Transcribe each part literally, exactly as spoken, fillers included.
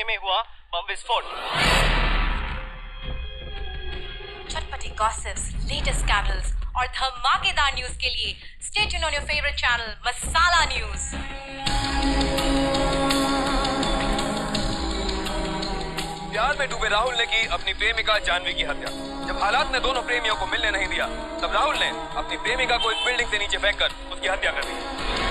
इलाके में हुआ बम विस्फोट। चटपटी गॉसिप्स, लेटेस्ट स्कैंडल्स और धमाकेदार न्यूज के लिए stay tuned on your favourite channel Masala news. प्यार में डूबे राहुल ने की अपनी प्रेमिका जानवी की हत्या। जब हालात ने दोनों प्रेमियों को मिलने नहीं दिया, तब राहुल ने अपनी प्रेमिका को एक बिल्डिंग से नीचे फेंककर उसकी हत्या कर दी।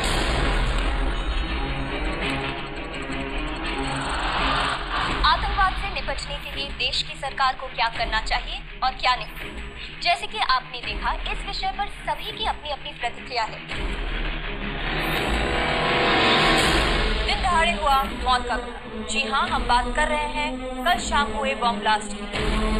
आतंकवाद से निपटने के लिए देश की सरकार को क्या करना चाहिए और क्या नहीं, जैसे कि आपने देखा, इस विषय पर सभी की अपनी अपनी प्रतिक्रिया है। दिन दहाड़े हुआ मौत का घर। जी हाँ, हम बात कर रहे हैं कल शाम हुए बम ब्लास्ट की।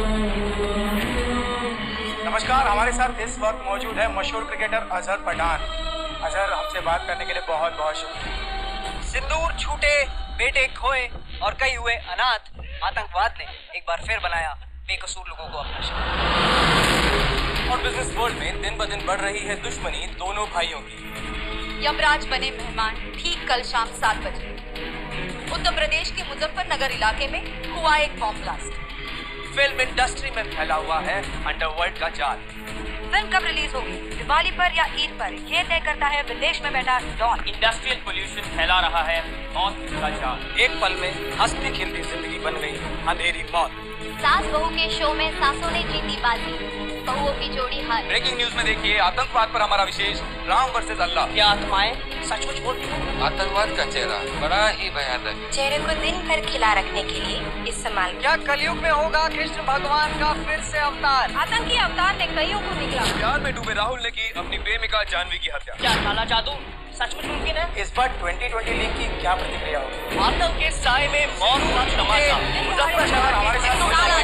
नमस्कार, हमारे साथ इस वक्त मौजूद है मशहूर क्रिकेटर अजहर पठान। अजहर, हमसे बात करने के लिए बहुत बहुत शुक्रिया। सिंदूर छूटे, बेटे खोए और कई हुए अनाथ, आतंकवाद ने एक बार फिर बनाया बेकसूर लोगों को अपना शिकार। और बिजनेस वर्ल्ड में दिन ब दिन बढ़ रही है दुश्मनी दोनों भाइयों की। यमराज बने मेहमान ठीक कल शाम सात बजे उत्तर प्रदेश के मुजफ्फरनगर इलाके में हुआ एक बॉम्ब ब्लास्ट। फिल्म इंडस्ट्री में फैला हुआ है अंडरवर्ल्ड का जाल। फिल्म कब रिलीज होगी, दिवाली पर या ईद पर, ये तय करता है विदेश में बैठा डॉन। इंडस्ट्रियल पोल्यूशन फैला रहा है मौत का जाल। एक पल में हंसती खिलती जिंदगी बन गई अंधेरी मौत। सास बहू के शो में सासों ने जीती बाजी, बहुओं की जोड़ी हार। ब्रेकिंग न्यूज में देखिए आतंकवाद पर हमारा विशेष राम वर्सेस अल्लाह। क्या आत्माएं सचमुच बोलती हैं? आतंकवाद का चेहरा बड़ा ही भयानक है। चेहरे को दिन भर खिला रखने के लिए इस्तेमाल। क्या कलयुग में होगा कृष्ण भगवान का फिर से अवतार? आतंकी अवतार ने कईयों को निकला। प्यार में डूबे राहुल ने की अपनी प्रेमिका जानवी की हत्या। क्या काला जादू सचमुच मुमकिन है? इस बार ट्वेंटी ट्वेंटी लीग की क्या प्रतिक्रिया होगी? आतंक के साए में मौत का तमाशा। मुजफ्फरनगर हमारे साथ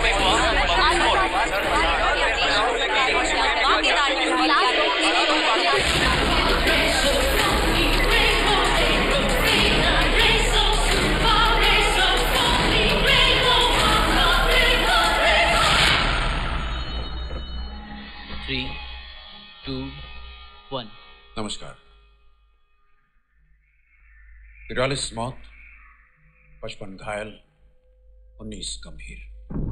थ्री टू वन। नमस्कार। तिरालीस मौत, पचपन घायल, उन्नीस गंभीर।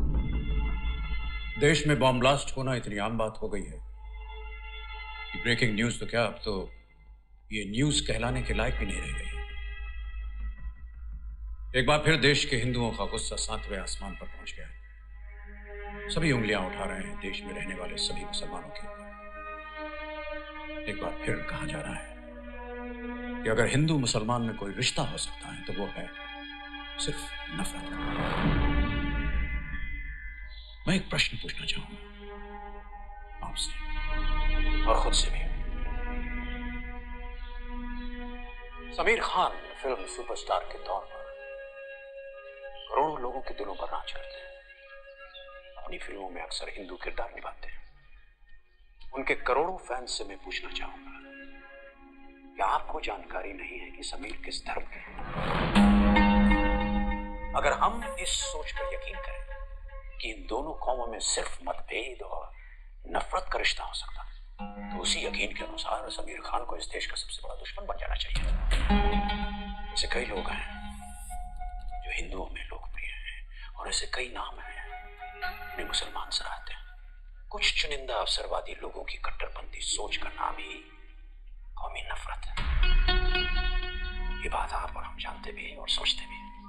देश में बॉम्ब ब्लास्ट होना इतनी आम बात हो गई है कि ब्रेकिंग न्यूज तो क्या, अब तो ये न्यूज कहलाने के लायक भी नहीं रह गई। एक बार फिर देश के हिंदुओं का गुस्सा सातवें आसमान पर पहुंच गया। सभी उंगलियां उठा रहे हैं देश में रहने वाले सभी मुसलमानों के ऊपर। एक बार फिर कहा जा रहा है कि अगर हिंदू मुसलमान में कोई रिश्ता हो सकता है तो वो है सिर्फ नफरत। मैं एक प्रश्न पूछना चाहूंगा आपसे और खुद से भी। समीर खान फिल्म सुपरस्टार के तौर पर करोड़ों लोगों के दिलों पर राज करते हैं। अपनी फिल्मों में अक्सर हिंदू किरदार निभाते हैं। उनके करोड़ों फैंस से मैं पूछना चाहूंगा, क्या आपको जानकारी नहीं है कि समीर किस धर्म के हैं? अगर हम इस सोच पर यकीन करें कि इन दोनों कौमों में सिर्फ मतभेद और नफरत का रिश्ता हो सकता है, तो उसी यकीन के अनुसार समीर खान को इस देश का सबसे बड़ा दुश्मन बन जाना चाहिए। ऐसे कई लोग हैं जो हिंदुओं में लोकप्रिय हैं और ऐसे कई नाम हैं जिन्हें मुसलमान सराहते हैं। कुछ चुनिंदा अवसरवादी लोगों की कट्टरपंथी सोच का नाम ही कौमी नफरत है। ये बात आप और हम जानते भी हैं और सोचते भी हैं।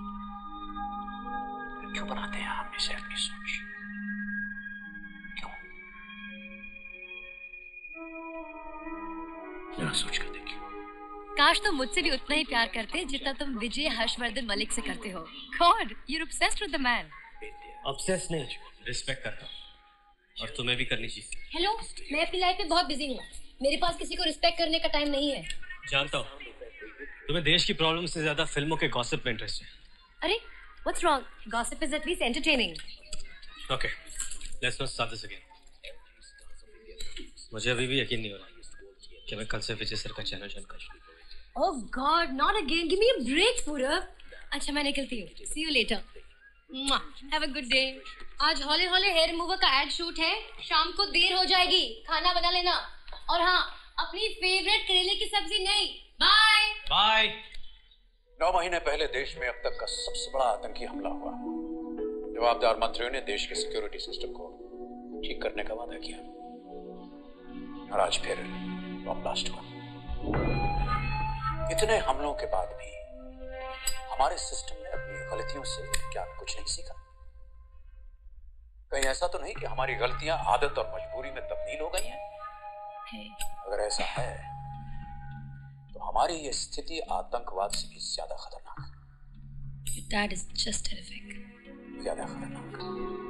क्यों बनाते हैं हम इसे अपनी सोच? क्यों? जरा सोच कर देखिए। काश तुम मुझसे भी उतना ही प्यार करते जितना तुम विजय हर्षवर्धन मलिक से करते हो। God, you are obsessed with the man. Obsessed नहीं, रिस्पेक्ट करता हूँ और तुम्हें भी करनी चाहिए। हेलो, मैं अपनी लाइफ में बहुत बिजी हूँ। मेरे पास किसी को रिस्पेक्ट करने का टाइम नहीं है। जानता हूँ, तुम्हें देश की प्रॉब्लम से ज्यादा फिल्मों के गॉसिप में इंटरेस्ट है। अरे, what's wrong? Gossip is at least entertaining. Okay, let's not start this again. मुझे अभी भी यकीन नहीं हो रहा कि मैं कल से विजय सर का चैनल ज्वाइन करूँ। Oh God, not again. Give me a break Purab. अच्छा, मैं निकलती हूँ। See you later. Have a good day. आज हौले हौले हेयर रिमूवर का एड शूट है, शाम को देर हो जाएगी, खाना बना लेना। और हाँ, अपनी फेवरेट करेले की सब्जी नहीं। Bye bye. नौ महीने पहले देश में अब तक का सबसे बड़ा आतंकी हमला हुआ। जवाबदार मंत्रियों ने देश के सिक्योरिटी सिस्टम को ठीक करने का वादा किया और आज फिर बम ब्लास्ट हुआ। इतने हमलों के बाद भी हमारे सिस्टम ने अपनी गलतियों से क्या कुछ नहीं सीखा? कहीं ऐसा तो नहीं कि हमारी गलतियां आदत और मजबूरी में तब्दील हो गई हैं? Hey. अगर ऐसा है तो हमारी ये स्थिति आतंकवाद से भी ज्यादा खतरनाक है। That is just terrific. ज्यादा खतरनाक।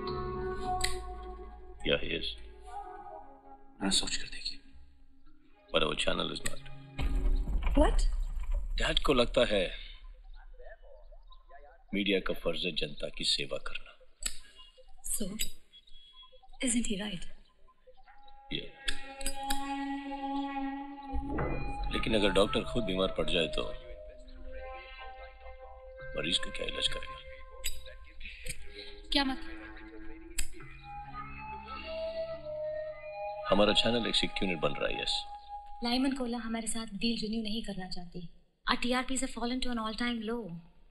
Yeah, he is. मैंने सोच कर देखी। But our channel is not. What? Dad को लगता है मीडिया का फर्ज है जनता की सेवा करना। So, isn't he right? Yeah. लेकिन अगर डॉक्टर खुद बीमार पड़ जाए तो मरीज का क्या इलाज करेगा? क्या मतलब? हमारा चैनल एक सिक्योर यूनिट बन रहा है। यस, लाइमन कोला हमारे साथ डील रिन्यू नहीं करना चाहती। Our T R Ps have fallen to an all-time low.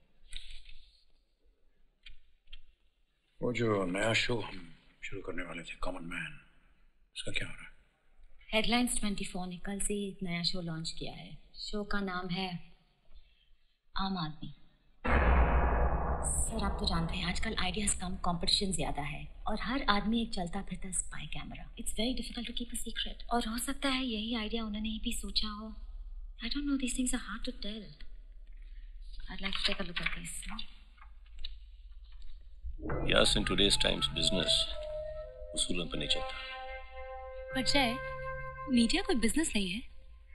वो जो नया शो हम शुरू करने वाले थे, कॉमन मैन, उसका क्या हो रहा है? हेडलाइंस चौबीस ने कल से एक नया शो लॉन्च किया है। शो का नाम है आम आदमी। सर, आप तो जानते हैं आजकल आइडियाज कम, कंपटीशन ज्यादा है और हर आदमी एक चलता फिरता spy camera. It's very difficult to keep a secret. और हो सकता है यही आइडिया उन्होंने ही भी सोचा हो। I don't know, these things are hard to tell. I'd like to take a look at this. Yes, in today's times business उसूलों पर नहीं चलता। पर जय, मीडिया कोई बिजनेस नहीं है।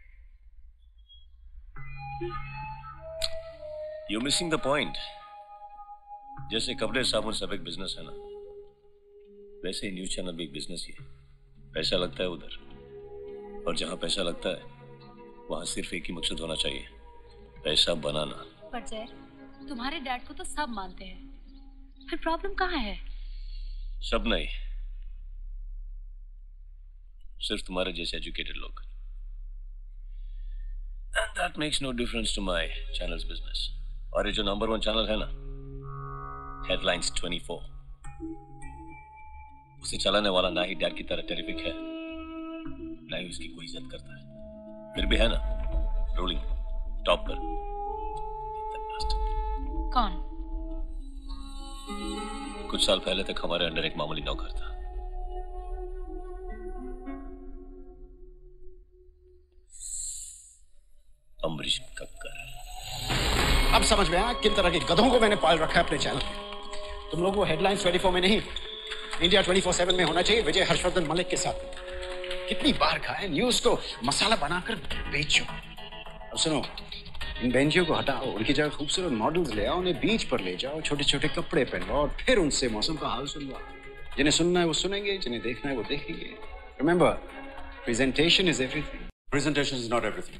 You're missing the point. जैसे कपड़े साबुन सब एक बिजनेस है ना, वैसे ही न्यूज चैनल भी एक बिजनेस ही है। पैसा लगता है उधर, और जहाँ पैसा लगता है वहाँ सिर्फ एक ही मकसद होना चाहिए, पैसा बनाना। पर जय, तुम्हारे डैड को तो सब मानते हैं, फिर प्रॉब्लम कहाँ है? सब नहीं, सिर्फ तुम्हारे जैसे एजुकेटेड लोग। And that makes no difference to my channel's business. और ये जो नंबर वन चैनल है ना, हेडलाइंस चौबीस, उसे चलाने वाला ना ही डैड की तरह टेरिफिक है, ना ही उसकी कोई इज्जत करता है, फिर भी है ना रूलिंग टॉप पर। कौन? कुछ साल पहले तक हमारे अंडर एक मामूली नौकर था। अम्बरीश कक्कर। अब समझ में आया किन तरह के गधों को मैंने पाल रखा है अपने चैनल पे। तुम लोगों को हेडलाइंस चौबीस में नहीं, इंडिया चौबीस सात में होना चाहिए विजय हर्षवर्धन मलिक के साथ। कितनी बार कहा है, न्यूज को मसाला बनाकर बेचो। अब सुनो, इन बेंचियों को हटाओ, उनकी जगह खूबसूरत मॉडल्स ले आओ, उन्हें बीच पर ले जाओ, छोटे छोटे कपड़े पहनवाओ और फिर उनसे मौसम का हाल सुनवाओ। जिन्हें सुनना है वो सुनेंगे, जिन्हें देखना है वो देखेंगे। Remember, presentation is everything. Presentation is not everything.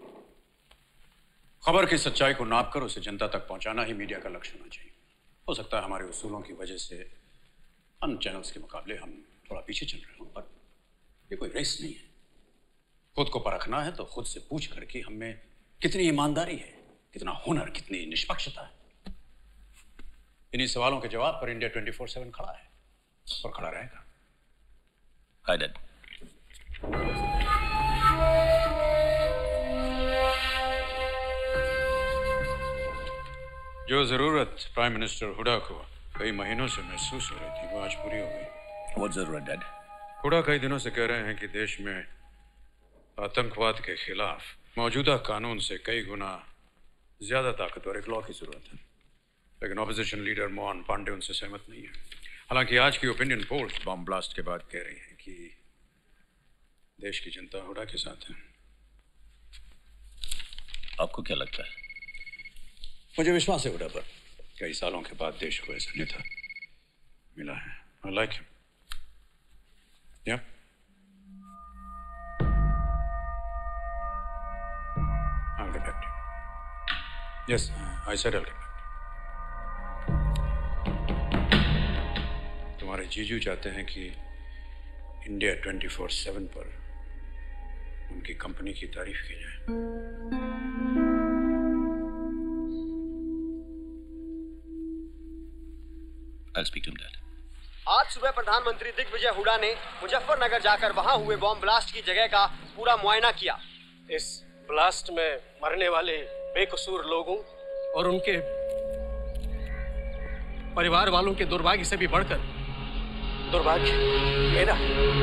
खबर की सच्चाई को नाप कर उसे जनता तक पहुंचाना ही मीडिया का लक्ष्य होना चाहिए। हो सकता है हमारे उसूलों की वजह से अन्य चैनल्स के मुकाबले हम थोड़ा पीछे चल रहे हो, पर ये कोई रेस नहीं है। खुद को परखना है तो खुद से पूछ कर कि हम में कितनी ईमानदारी है, कितना हुनर, कितनी निष्पक्षता है। इन्हीं सवालों के जवाब पर इंडिया ट्वेंटी फोर सेवन खड़ा है और खड़ा रहेगा। Hi dad. जो जरूरत प्राइम मिनिस्टर हुडा को कई महीनों से महसूस हो रही थी, वो आज पूरी हो गई। What जरूरत डैड? हुडा कई दिनों से कह रहे हैं कि देश में आतंकवाद के खिलाफ मौजूदा कानून से कई गुना ज्यादा ताकतवर एक लॉ की जरूरत है, लेकिन ऑपोजिशन लीडर मोहन पांडे उनसे सहमत नहीं है। हालांकि आज की ओपिनियन पोल्स बम ब्लास्ट के बाद कह रही हैं कि देश की जनता हुडा के साथ है। आपको क्या लगता है? मुझे विश्वास है हुडा पर। कई सालों के बाद देश को ऐसा नेता मिला है। I like him. Yeah. I'll get back to you. Yes, I said I'll get back to you. तुम्हारे जीजू चाहते हैं कि इंडिया ट्वेंटी फोर सेवन पर उनकी कंपनी की तारीफ की जाए। I'll speak to him, Dad. आज सुबह प्रधानमंत्री दिग्विजय हुड्डा ने मुजफ्फरनगर जाकर वहां हुए बॉम्ब ब्लास्ट की जगह का पूरा मुआयना किया। इस ब्लास्ट में मरने वाले बेकसूर लोगों और उनके परिवार वालों के दुर्भाग्य से भी बढ़कर दुर्भाग्य मेरा।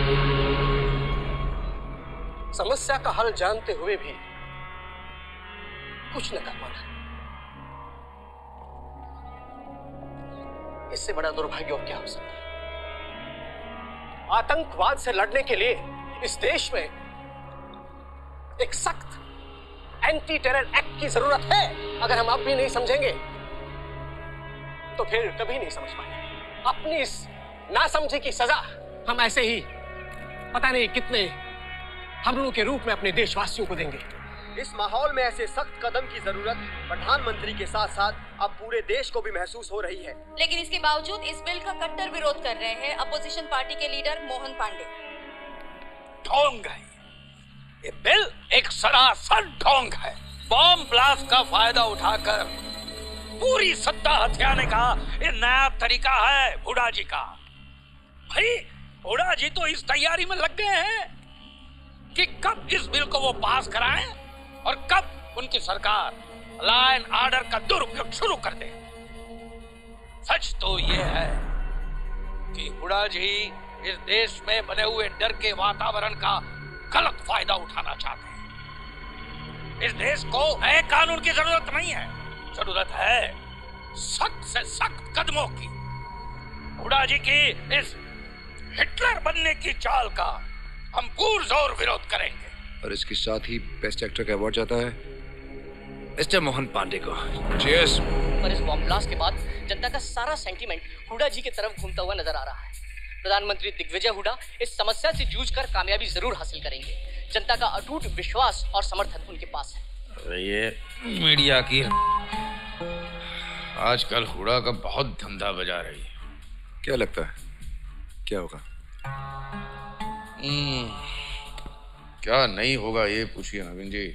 समस्या का हल जानते हुए भी कुछ न कर पाना, इससे बड़ा दुर्भाग्य और क्या हो सकता है। आतंकवाद से लड़ने के लिए इस देश में एक सख्त एंटी टेरर एक्ट की जरूरत है। अगर हम अब भी नहीं समझेंगे तो फिर कभी नहीं समझ पाएंगे। अपनी इस नासमझी की सजा हम ऐसे ही पता नहीं कितने हमलों के रूप में अपने देशवासियों को देंगे। इस माहौल में ऐसे सख्त कदम की जरूरत प्रधानमंत्री के साथ साथ अब पूरे देश को भी महसूस हो रही है। लेकिन इसके बावजूद इस बिल का कट्टर विरोध कर रहे हैं अपोजिशन पार्टी के लीडर मोहन पांडे। ढोंग है ये बिल, एक सरासर ढोंग है। बॉम्ब ब्लास्ट का फायदा उठाकर पूरी सत्ता हथियाने का ये नया तरीका है हुड्डा जी का। भाई हुड्डा जी तो इस तैयारी में लग गए हैं कि कब इस बिल को वो पास कराएं और कब उनकी सरकार लॉ एंड ऑर्डर का दुरुपयोग शुरू कर दे। सच तो ये है कि हुड्डा जी इस देश में बने हुए डर के वातावरण का गलत फायदा उठाना चाहते हैं। इस देश को नए कानून की जरूरत नहीं है, जरूरत है सख्त से सख्त कदमों की। हुड्डा जी की इस हिटलर बनने की चाल का हम पुरजोर विरोध करेंगे। और इसके साथ ही बेस्ट एक्टर का अवार्ड जाता है मिस्टर मोहन पांडे को। चीयर्स। पर इस बॉम्ब ब्लास्ट के बाद जनता का सारा सेंटीमेंट हुड्डा जी की तरफ घूमता हुआ नजर आ रहा है। प्रधानमंत्री दिग्विजय हुड्डा इस समस्या से जूझकर कामयाबी जरूर हासिल करेंगे। जनता का अटूट विश्वास और समर्थन उनके पास है। ये मीडिया की आजकल हुड्डा का बहुत धंधा बजा रही है। क्या लगता है क्या होगा? क्या नहीं होगा ये पूछिए नवीन जी।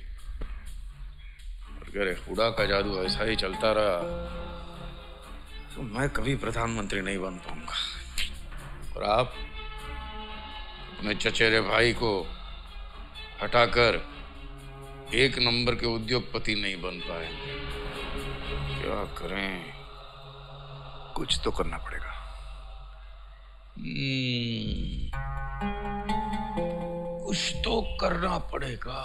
अगर हुड्डा का जादू ऐसा ही चलता रहा तो मैं कभी प्रधानमंत्री नहीं बन पाऊंगा और आप अपने चचेरे भाई को हटाकर एक नंबर के उद्योगपति नहीं बन पाएंगे। क्या करें? कुछ तो करना पड़ेगा। कुछ तो करना पड़ेगा।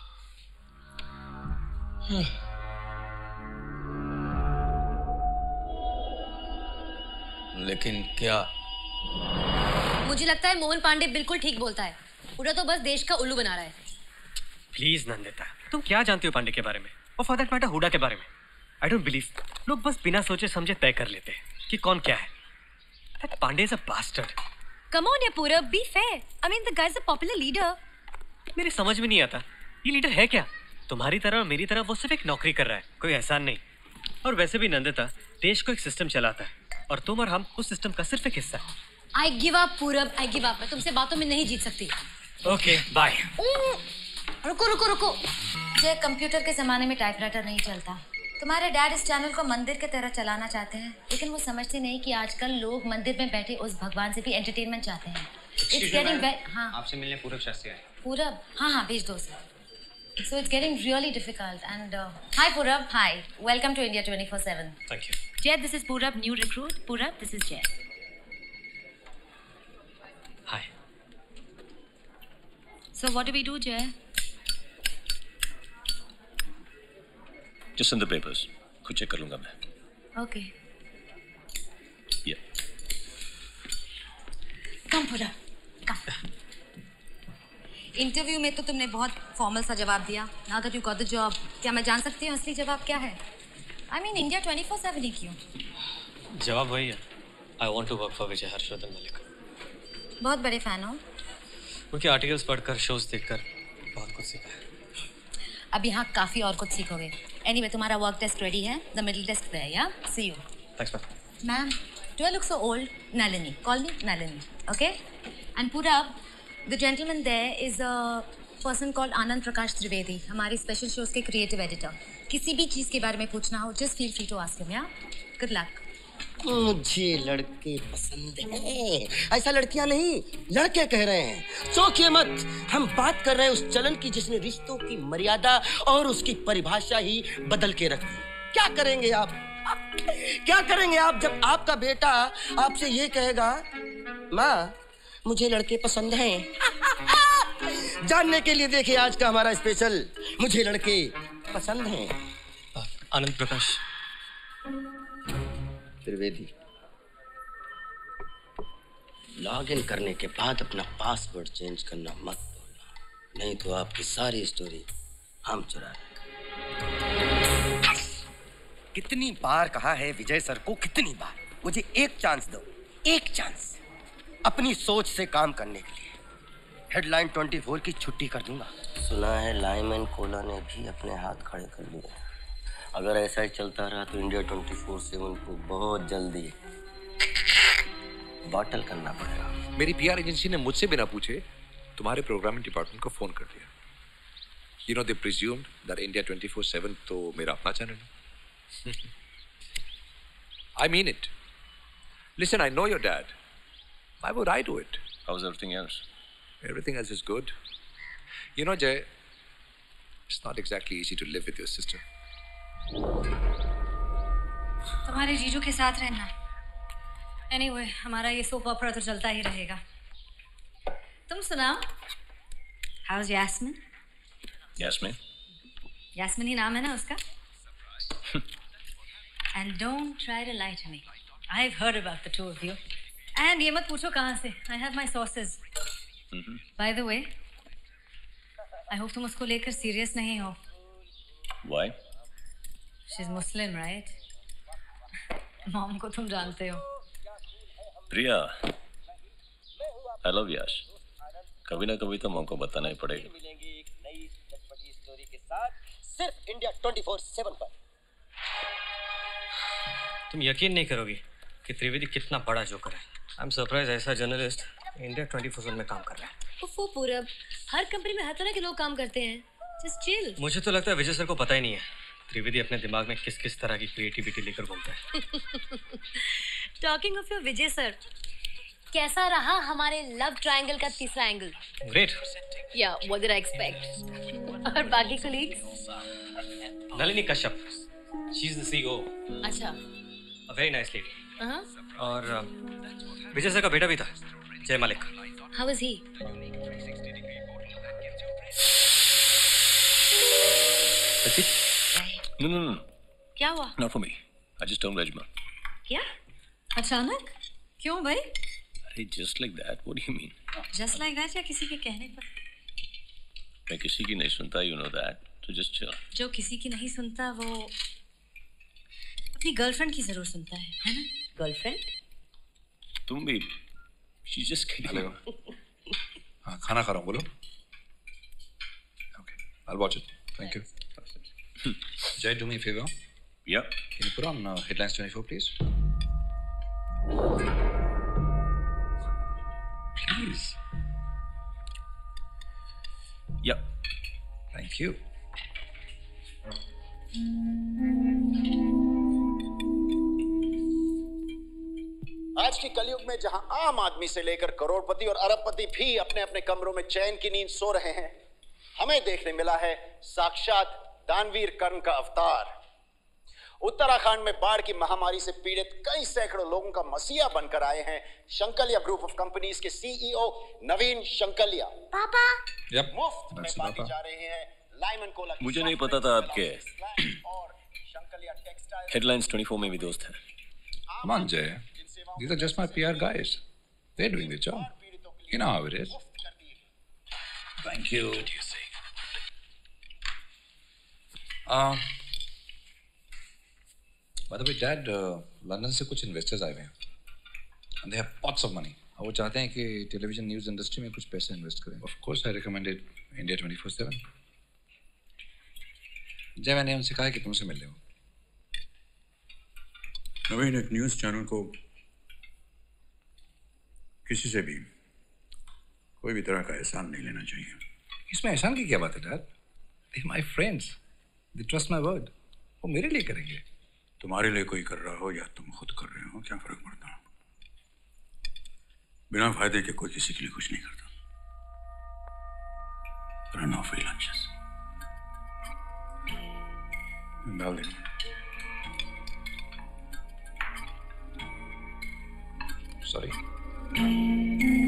लेकिन क्या? मुझे लगता है मोहन पांडे बिल्कुल ठीक बोलता है। हुड्डा तो बस देश का उल्लू बना रहा है। प्लीज नंदिता, तुम क्या जानती हो पांडे के बारे में और फॉर दैट मैटर हुड्डा के बारे में? आई डोंट बिलीव लोग बस बिना सोचे समझे तय कर लेते हैं कि कौन क्या है। That Pandey is a bastard. Come on या Purab be fair. I mean the guy is a popular leader. मेरी समझ में नहीं आता ये लीडर है क्या? तुम्हारी तरह और मेरी तरह वो सिर्फ एक नौकरी कर रहा है, कोई एहसान नहीं। और वैसे भी नंदिता देश को एक सिस्टम चलाता है और तुम और हम उस सिस्टम का सिर्फ एक हिस्सा है। आई गिव अप पूरब, आई गिव अप। मैं तुमसे बातों में नहीं जीत सकती। Okay bye. रुको रुको रुको। जय, कंप्यूटर के जमाने में टाइपराइटर नहीं चलता। तुम्हारे डैड इस चैनल को मंदिर की तरह चलाना चाहते हैं, लेकिन वो समझते नहीं कि आजकल लोग मंदिर में बैठे उस भगवान से भी एंटरटेनमेंट चाहते हैं। It's getting very, हाँ। आपसे मिलने पूरब शास्त्री आए। पूरब? हाँ हाँ भेज दो उसे। So it's getting really difficult and uh, hi Purab, hi. Welcome to India twenty-four seven. Thank you. Jay, this is Purab, new recruit. Purab, this is Jay. Hi. So what do we do, Jay? Just send the papers. खुद check कर लूंगा मैं। Okay. Yeah. Come Purab, come. Interview में तो तुमने बहुत formal सा जवाब दिया। Now that you got the job, क्या मैं जान सकती हूँ असली जवाब क्या है? I mean India twenty-four seven ही क्यों? जवाब वही है। I want to work for विजय हर्षवर्धन मलिक। बहुत बड़े फैन हो। उनके आर्टिकल्स पढ़कर, शोज देखकर बहुत कुछ सीखा है। अब यहाँ काफी और कुछ सीखोगे। Anyway, तुम्हारा वर्क टेस्ट रेडी है। The middle desk there, yeah? See you. Thanks, ma'am. Ma'am, do I look so old? Nalini. Call me Nalini. Okay? And Purab, the gentleman there is a person called Anand Prakash Trivedi, हमारी special shows के creative editor. किसी भी चीज के बारे में पूछना हो, just feel free to ask him, yeah? Good luck. मुझे लड़के पसंद हैं। ऐसा लड़कियां नहीं, लड़के कह रहे हैं। चौंकिए मत, हम बात कर रहे हैं उस चलन की जिसने रिश्तों की मर्यादा और उसकी परिभाषा ही बदल के रख दी। क्या करेंगे आप? क्या करेंगे आप जब आपका बेटा आपसे ये कहेगा, माँ मुझे लड़के पसंद हैं? जानने के लिए देखिए आज का हमारा स्पेशल, मुझे लड़के पसंद हैं। आनंद प्रकाश त्रिवेदी, लॉग इन करने के बाद अपना पासवर्ड चेंज करना मत भूलना, नहीं तो आपकी सारी स्टोरी हम चुरा लेंगे। कितनी बार कहा है विजय सर को, कितनी बार, मुझे एक चांस दो, एक चांस अपनी सोच से काम करने के लिए। हेडलाइन चौबीस की छुट्टी कर दूंगा। सुना है लाइम एंड कोला ने भी अपने हाथ खड़े कर लिए। अगर ऐसा ही चलता रहा तो इंडिया चौबीस सेवन को बहुत जल्दी बॉटल करना पड़ेगा। मेरी पीआर एजेंसी ने मुझसे बिना पूछे तुम्हारे प्रोग्रामिंग डिपार्टमेंट को फोन कर दिया। You know they presumed that India चौबीस सेवन तो मेरा अपना चैनल है। I mean it. Listen, I know your dad. Why would I do it? How's everything else? Everything else is good. You know, Jay, it's not exactly easy to live with your sister. तुम्हारे जीजू के साथ रहना। Anyway, हमारा ये soap ऑपरा तो चलता ही रहेगा। तुम सुनाओ, How's Yasmin? Yasmin? Yasmin ही नाम है ना उसका? And don't try to lie to me. I've heard about the two of you. And ये मत पूछो कहाँ से। I have my sources. Mm-hmm. By the way, I hope तुम उसको लेकर serious नहीं हो। Why? She's Muslim, right? Mom को तुम जानते हो। प्रिया, I love Yash. कभी ना कभी तो मॉम को बताना ही पड़ेगा। मिलेंगे एक नई चटपटी स्टोरी के साथ सिर्फ इंडिया चौबीस सेवन पर। तुम यकीन नहीं करोगे कि त्रिवेदी कितना बड़ा जोकर है। आई एम सरप्राइज ऐसा जर्नलिस्ट इंडिया चौबीस सेवन में काम कर रहा है। उफ़ो पूरब, हर कंपनी में हर तरह के लोग काम करते हैं। Just chill. मुझे तो लगता है विजय सर को पता ही नहीं है त्रिवेदी अपने दिमाग में किस किस तरह की क्रिएटिविटी लेकर घूमता है। Talking of your Vijay sir, कैसा रहा हमारे लव ट्रायंगल का तीसरा एंगल? ग्रेट। या व्हाट डिड आई एक्सपेक्ट? और बाकी colleagues? Nalini Kashyap, she is the CEO. अच्छा। A very nice lady. हां। और विजय सर का बेटा भी था, Jay Malik. How was he? No, no, no. क्या हुआ? Not for me. I just turned Rajma. क्या? अचानक? क्यों भाई? अरे just like that. What do you mean? Just like that या किसी के कहने पर? मैं किसी की नहीं सुनता, you know that. So just chill. जो किसी की नहीं सुनता वो अपनी गर्लफ्रेंड की जरूर सुनता है, है ना? गर्लफ्रेंड? तुम भी? She's just kidding. हेलो। हाँ, खाना खा रहा हूँ, बोलो। Okay, I'll watch it. Thank you. Jay, do me a favor. Yeah. Can you put on uh, Headlines twenty-four, please? Please. Yeah. Thank you. आज की कलयुग में जहां आम आदमी से लेकर करोड़पति और अरबपति भी अपने अपने कमरों में चैन की नींद सो रहे हैं, हमें देखने मिला है साक्षात दानवीर कर्ण का अवतार। उत्तराखंड में बाढ़ की महामारी से पीड़ित कई सैकड़ों लोगों का मसीहा बनकर आए हैं शंकलिया ग्रुप ऑफ कंपनीज के सीईओ नवीन शंकलिया। पापा yep. मुफ्त में बांटे जा रहे हैं लाइमन कोला। मुझे नहीं पता था आपके हेडलाइंस चौबीस में भी दोस्त हैं। Come on, Jay. These are just my P R guys. They're doing their job. You know how it is. Thank you. What do you say? Uh, by the way, Dad, uh, London से कुछ investors आए हुए हैं, and they have lots of money. और वो चाहते हैं कि टेलीविजन न्यूज़ इंडस्ट्री में कुछ पैसे इन्वेस्ट करें. Of course, I recommended India twenty-four seven. जय मैंने उनसे कहा कि तुमसे मिल ले. नवीन, एक न्यूज़ चैनल को किसी से भी कोई भी तरह का एहसान नहीं लेना चाहिए. इसमें एहसान की क्या बात है, Dad? They're my friends. They trust my word. वो मेरे लिए करेंगे. तुम्हारे लिए कोई कर रहा हो या तुम खुद कर रहे हो, क्या फर्क पड़ता? बिना फायदे के कोई किसी के लिए कुछ नहीं करता। There are no free lunches. डाल दे। सॉरी।